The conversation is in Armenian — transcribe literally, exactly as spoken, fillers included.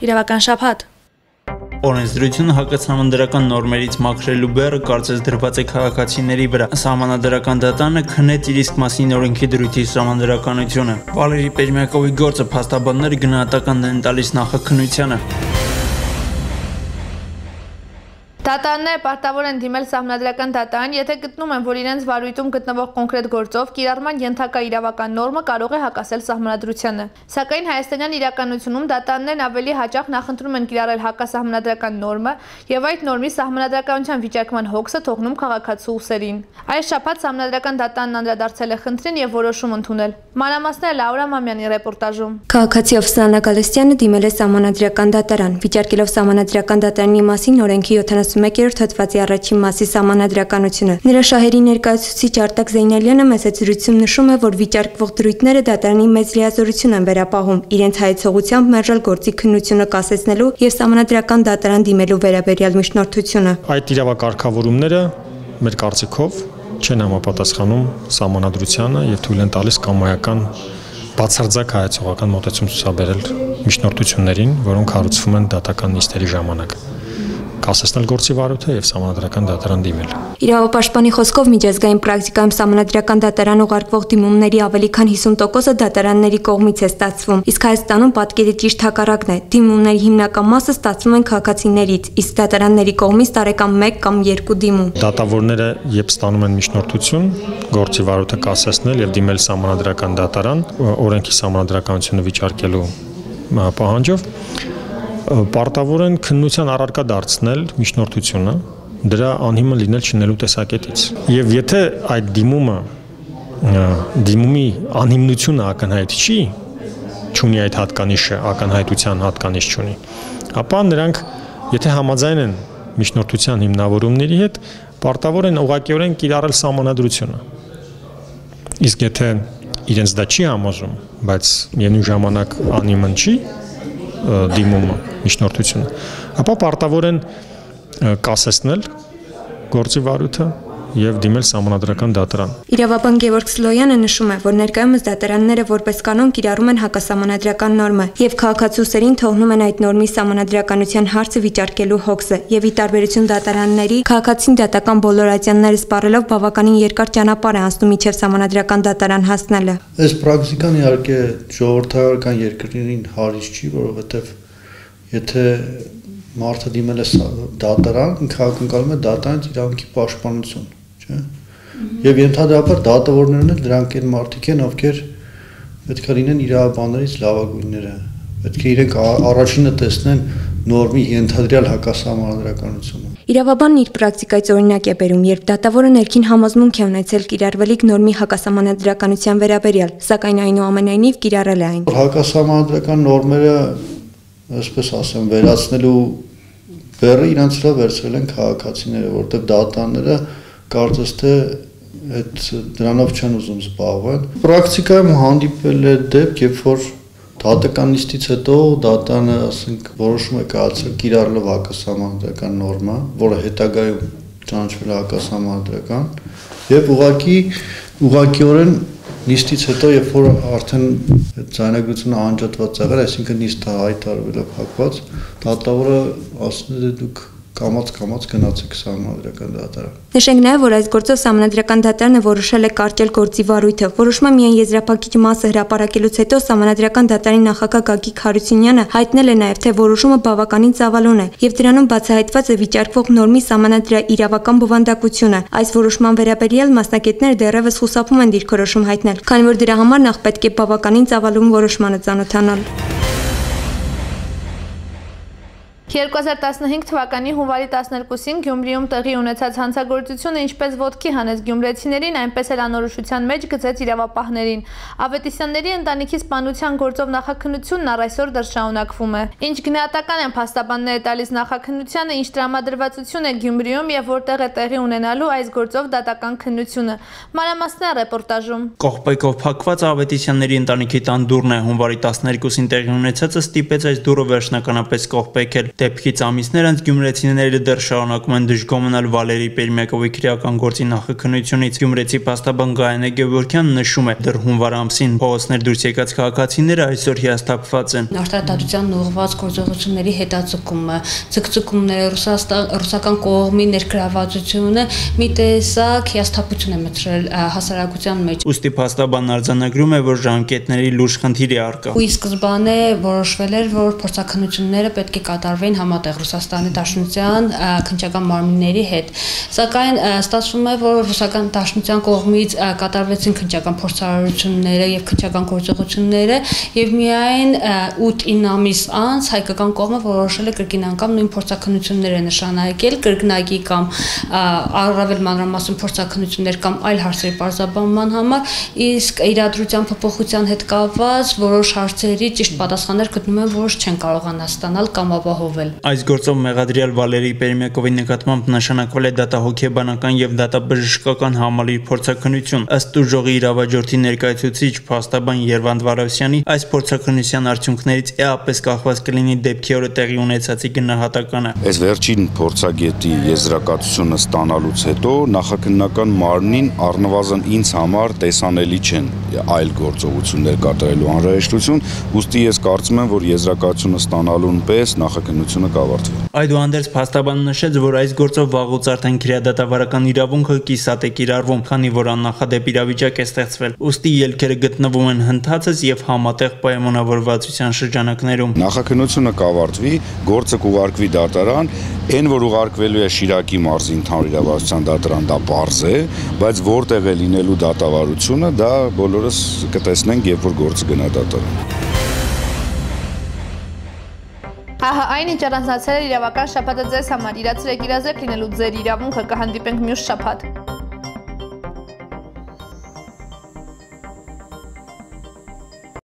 Իրավական շաբաթ։ Օրենսդրությունը հակասահմանադրական նորմերից մաքրելու բեռը կարծես դրված է քաղաքացիների վրա։ Սահմանադրական դատարանը քննեց իր իսկ մասին օրենքի դրույթի սահմանադրականությունը։ Վալերի Պերմյակովի գործը փաստաբանները գնահատական են տալիս նախաքննությանը։ Դատարանները պարտավոր են դիմել սահմանադրական դատարան, եթե գտնում են, որ իրենց վարույթում գտնվող կոնկրետ գործով կիրառման ենթակա իրավական նորմը կարող է հակասել սահմանադրությանը։ Սակայն հայաստանյան իրականությունում դատարաններն ավելի հաճախ նախընտրում են կիրառել հակասահմանադրական նորմը եւ այդ նորմի սահմանադրականության վիճակման հոգսը թողնում քաղաքացու ուսերին։ Այս շաբաթ սահմանադրական դատարանն անդրադարձել է խնդրին եւ որոշում ընդունել։ Մանրամասները Լաուրա Մամյանի ռեպորտաժում։ Քաղաքացի Օվսանա Գալստյանը դիմել է սահմանադրական դատարան, վիճարկելով սահմանադրական դատարանի մասին օրենքի յոթանասունմեկերորդ հոդվածի առաջին մասի սահմանադրականությունը։ Նրա շահերի ներկայացուցիչ Արտակ Զեյնալյանը մեծացրությունում նշում է, որ վիճարկվող դրույթները դատարանի մեծ լիազորություն են վերապահում իրենց հայեցողությամբ մերժել գործի քննությունը կասեցնելու եւ սահմանադրական դատարան դիմելու վերաբերյալ միջնորդությունը։ Այդ իրավակարգավորումները մեր կարծիքով չեն համապատասխանում սահմանադրությանը եւ թույլ են տալիս կամայական բացարձակ հայեցողական մոտեցում ցուցաբերել միջնորդություններին, որոնք հարուցվում են դատական նիստերի ժամանակ։ Կասեցնել գործի վարույթը եւ սահմանադրական դատարան դիմել։ Իրավապաշտպանի խոսքով միջազգային պրակտիկայում սահմանադրական դատարան ուղարկվող դիմումների ավելի քան հիսուն տոկոսը դատարանների կողմից է ստացվում, իսկ Հայաստանում պատկերը ճիշտ հակառակն է։ Դիմումների հիմնական մասը ստացվում են քաղաքացիներից, իսկ դատարանների կողմից տարեկան մեկ կամ երկու դիմում։ Դատավորները երբ ստանում են միջնորդություն, գործի վարույթը կասեցնել եւ դիմել սահմանադրական դատարան, օրենքի սահմանադրականությունը վիճարկելու պահանջով պարտավոր են քննության առարկա դարձնել միջնորդությունը, դրա անհիմն լինել չնելու տեսակետից։ Եվ եթե այդ դիմումը դիմումի անհիմնությունը ակնհայտ չի, չունի այդ հատկանիշը, ակնհայտության հատկանիշ չունի, ապա նրանք, եթե համաձայն են միջնորդության հիմնավորումների հետ, պարտավոր են ուղղակիորեն կիրառել սահմանադրությունը։ Իսկ եթե իրենց դա չի համոզում, բայց միևնույն ժամանակ անհիմն չի դիմումը, միջնորդությունը, ապա պարտավոր են կասեցնել գործի վարույթը եւ դիմել սահմանադրական դատարան։ Իրավաբան Գևորգ Սլոյանը նշում է, որ ներկայումս դատարանները որպես կանոն կիրառում են հակասահմանադրական նորմը եւ քաղաքացիներին թողնում են այդ նորմի սահմանադրականության հարցը վիճարկելու հոգսը եւ ի տարբերություն դատարանների քաղաքացին դատական բոլոր ատյանները սպառելով բավականին երկար ճանապարհ է անցնում մինչեւ սահմանադրական դատարան հասնելը։ Այս պրակտիկան իհարկե ժողովրդական երկրներին հարից չի, որովհետեւ եթե մարդը դիմել է դատարան, ինքը ակնկալում է դատարանից իրավունքի պաշտպանություն, չէ՞։ Եվ ենթադրաբար դատավորներն էլ դրանք են մարդիկ են, ովքեր պետք է լինեն իրավաբաններից լավագույնները։ Պետք է իրենք առաջինը տեսնեն նորմի ենթադրյալ հակասահմանադրականությունը։ Իրավաբանն իր պրակտիկայից օրինակ է բերում, երբ դատավորը ներքին համոզմունք է ունեցել կիրառվելիք նորմի հակասահմանադրականության վերաբերյալ, սակայն այնուամենայնիվ կիրառել է այն։ Հակասահմանադրական նորմերը, այսպես ասեմ, վերացնելու բեռը իրանց վրա վերցրել են քաղաքացիները, որտեղ դատարանները կարծես թե այդ դրանով չեն ուզում զբաղվել։ Պրակտիկայում հանդիպել է դեպք, երբ որ դատական նիստից հետո դատարանը, ասենք, որոշում է կայացրել կիրառելով հակասահմանադրական նորմը, որը հետագայում ճանաչվել է հակասահմանադրական, եւ ուղղակի ուղղակիորեն նիստից հետո, երբ որ արդեն ձայնագրությունը անջատված եղել, այսինքն նիստը հայտարարվել է փակված, դատավորը ասում է դուք կամաց-կամաց գնացեք սահմանադրական դատարան։ Նշենք նաև, որ այս գործով սահմանադրական դատարանը որոշել է կարճել գործի վարույթը։ Որոշումը միայն եզրափակիչ մասը հրապարակելուց հետո սահմանադրական դատարանի նախագահ Գագիկ Հարությունյանը հայտնել է նաև, թե որոշումը բավականին ծավալուն է եւ դրանում բացահայտված է վիճարկվող նորմի սահմանադրաիրավական բովանդակությունը։ Այս որոշման վերաբերյալ մասնագետները դեռևս խուսափում են դիրքորոշում հայտնել, քանի որ դրա համար նախ պետք է բավականին ծավալուն որոշմանը ծանոթանալ։ երկու հազար տասնհինգ թվականի հունվարի տասներկուսին Գյումրիում տեղի ունեցած հանցագործությունը ինչպես ոտքի հանեց գյումրեցիներին, այնպես էլ անորոշության մեջ գցեց իրավապահներին։ Ավետիսյանների ընտանիքի սպանության գործով նախաքննությունն առ այսօր դեռ շարունակվում է։ Ինչ գնահատական են փաստաբանները տալիս նախաքննությանը, ինչ տրամադրվածություն է Գյումրիում եւ որտեղ է տեղի ունենալու այս գործով դատական քննությունը։ Մանրամասները ռեպորտաժում։ Կողպեքով փակված Ավետիսյանների ընտանիքի տան դուռն է հունվարի տասներկուսին տեղի ունեցածը ստիպեց այս դուռը վերջնականապես կողպեքել։ Դեպքից ամիսներ անց գյումրեցիները դեռ շարունակում են դժգոհ մնալ Վալերի Պերմյակովի քրեական գործի նախաքննությունից։ Գյումրեցի փաստաբան Գայանե Գևորգյանն նշում է, դեռ հունվար ամսին փողոցներ դուրս եկած քաղաքացիները այսօր հիասթափված են։ Արտադրության ուղղված գործողությունների հետաձգումը, ցկցկումները, ռուսական կողմի ներգրավվածությունը մի տեսակ հիասթափություն է մտցրել հասարակության մեջ։ Ուստի փաստաբանն արձանագրում է, որ ժամկետների լուրջ խնդիր է առկա։ Ու ի սկզբանե որոշվել էր, որ փորձաքննությունները պետք է կատարվեն համատեղ Ռուսաստանի Դաշնության քննչական մարմինների հետ։ Սակայն ստացվում է, որ Ռուսական Դաշնության կողմից կատարվեցին քննչական փորձարարությունները եւ քննչական գործողությունները եւ միայն ութ-ինը ամիս անց հայկական կողմը որոշել է կրկին անգամ նույն փորձաքննությունները նշանակել կրկնակի կամ առավել մանրամասն փորձաքննություններ կամ այլ հարցերի բարձրաբանման համար, իսկ իրադրության փոփոխության հետ կապված որոշ հարցերի ճիշտ պատասխաններ գտնում են, որ չեն կարողանա ստանալ կամ ապահովել։ Այս գործով մեղադրյալ Վալերի Պերմյակովի նկատմամբ նշանակվել է դատահոգեբանական եւ դատաբժշկական համալիր փորձաքննություն։ Ըստ ուժողի իրավաճորթի ներկայացուցիչ փաստաբան Երվանդ Վարավսյանի, այս փորձաքննության արդյունքներից էապես կախված կլինի դեպքի օրը տեղի ունեցածի գնահատականը։ Այս վերջին փորձագետի եզրակացությունը ստանալուց հետո նախաքննական մարմնին առնվազն ինձ համար տեսանելի չեն այլ գործողություններ կատարելու անհրաժեշտություն, ուստի ես կարծում եմ, որ եզրակացությունը ստանալուն պես նախաքննությունը կավարտվի։ Այդուհանդերձ փաստաբանը նշեց, որ այս գործով վաղուց արդեն քրեադատավարական իրավունքը կիսատ է կիրառվում, քանի որ աննախադեպ իրավիճակ է ստեղծվել։ Ուստի ելքերը գտնվում են հնդածս եւ համատեղ պայմանավորվածության շրջանակներում։ Նախաքննությունը կավարտվի, գործը կուղարկվի դատարան, այն որ ուղարկվելու է Շիրակի մարզի ընդհանուր իրավասության դատարան, դա պարզ է, բայց որտեղ է լինելու դատավարությունը, դա բոլորս կտեսնենք, երբ որ գործը գնա դատարան։ Ահա այն ինչ առանձնացել է իրավական շաբաթը ձեզ համար, իրացրեք իրազեկ լինելու ձեր իրավունքը, կհանդիպենք մյուս շաբաթ։